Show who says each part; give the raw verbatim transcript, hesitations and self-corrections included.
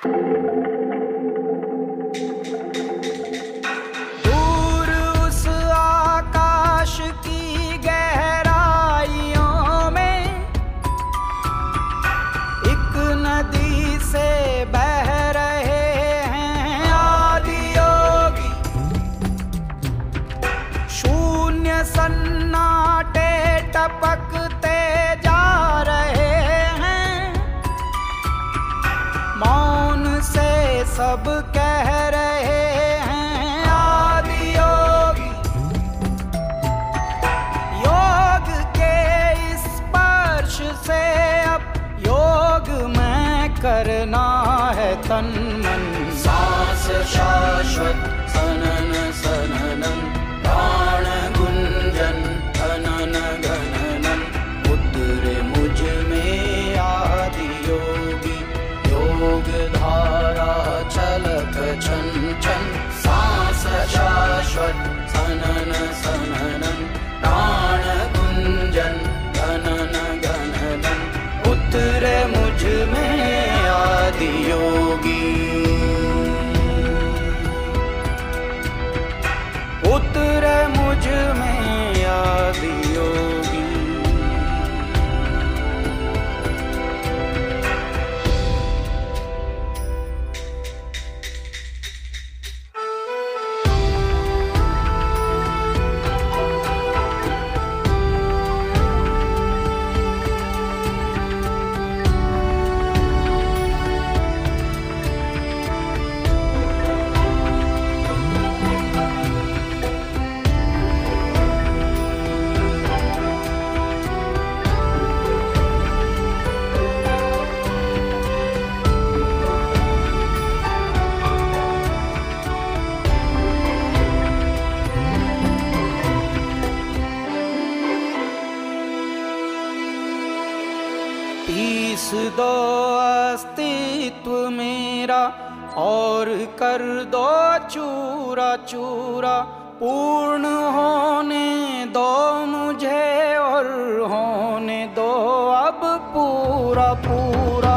Speaker 1: दूर उस आकाश की गहराइयों में एक नदी से बह रहे हैं आदि योगी। शून्य सन्नाटे टपकते जा रहे हैं, मौन से सब कह रहे हैं आदि योगी। योग के इस स्पर्श से अब योग में करना है तन मन। सांस शाश्वत सनन सननन, प्राण गुंजन धनन गणनन। उतरे मुझ में आदि योगी, योग धारा छलक छन छन। सांस शाश्वत सनन सननन, प्राण गुंजन धनन गणनन। उतरे मुझ में आदि योगी, उतरे मुझ में आदि योगी। पीस दो अस्तित्व मेरा और कर दो चूरा चूरा। पूर्ण होने दो मुझे और होने दो अब पूरा पूरा।